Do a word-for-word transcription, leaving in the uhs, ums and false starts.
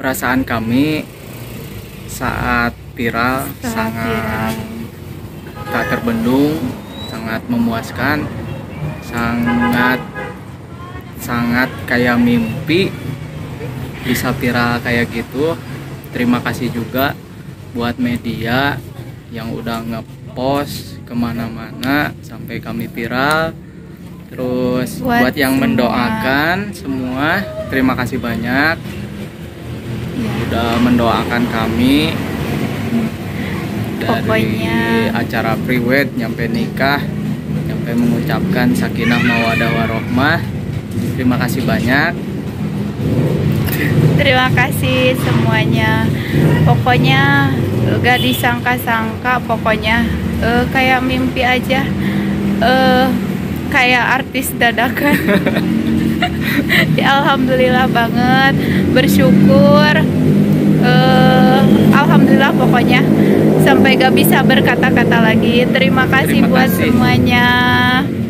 perasaan kami saat viral Saat sangat viral. tak terbendung, sangat memuaskan, sangat sangat kayak mimpi bisa viral kayak gitu. Terima kasih juga buat media yang udah ngepost kemana-mana sampai kami viral. Terus buat, Buat yang semua. mendoakan semua, terima kasih banyak Ya, udah mendoakan kami dari Pokoknya. acara priwed nyampe nikah, nyampe mengucapkan sakinah mawadah warohmah. Terima kasih banyak. terima kasih semuanya. Pokoknya gak disangka-sangka, pokoknya eh, kayak mimpi aja, eh, kayak artis dadakan. Ya, alhamdulillah banget, bersyukur. eh, Alhamdulillah pokoknya sampai gak bisa berkata-kata lagi. Terima kasih Terima buat kasih. semuanya.